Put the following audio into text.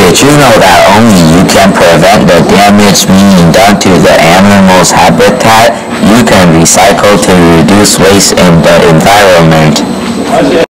Did you know that only you can prevent the damage being done to the animal's habitat? You can recycle to reduce waste in the environment.